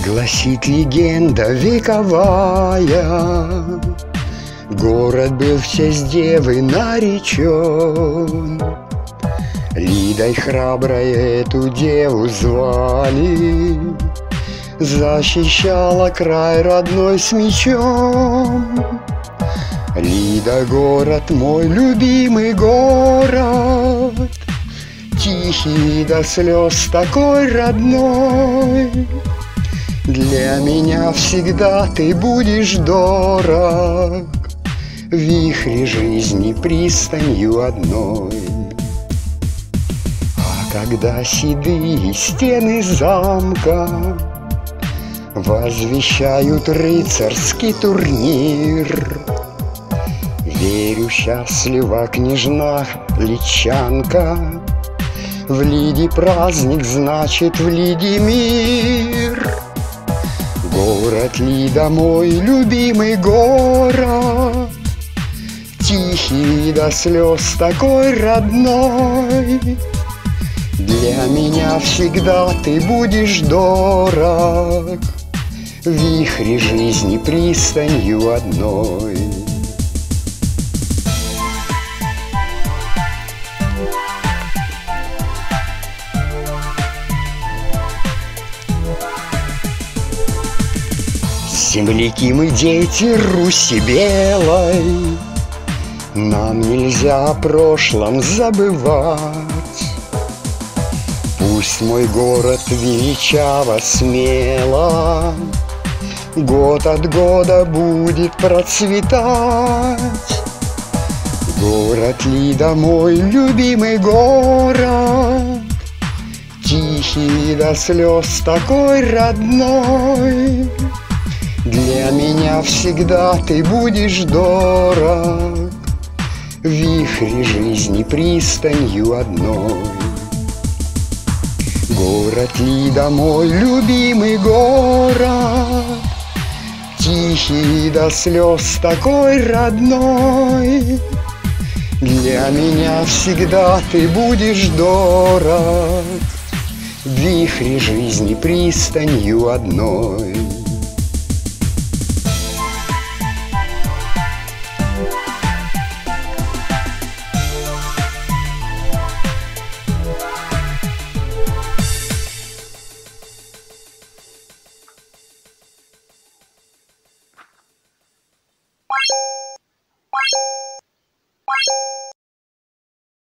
Гласит легенда вековая, город был в честь девы наречен. Лидой храброй эту деву звали, защищала край родной с мечом. Лида, город мой, любимый город, тихий до слез, такой родной. Для меня всегда ты будешь дорог, в вихре жизни пристанью одной. А когда седые стены замка возвещают рыцарский турнир, верю, счастлива княжна Личанка, в Лиде праздник, значит, в Лиде мир. Город Лида мой, любимый город, тихий до слез, такой родной. Для меня всегда ты будешь дорог, в вихре жизни пристанью одной. Земляки мы, дети Руси белой, нам нельзя о прошлом забывать. Пусть мой город величаво смело год от года будет процветать. Город Лида мой, любимый город, тихий до слез, такой родной. Для меня всегда ты будешь дорог, в вихре жизни пристанью одной. Город Лида мой, любимый город, тихий до слез, такой родной. Для меня всегда ты будешь дорог, в вихре жизни пристанью одной.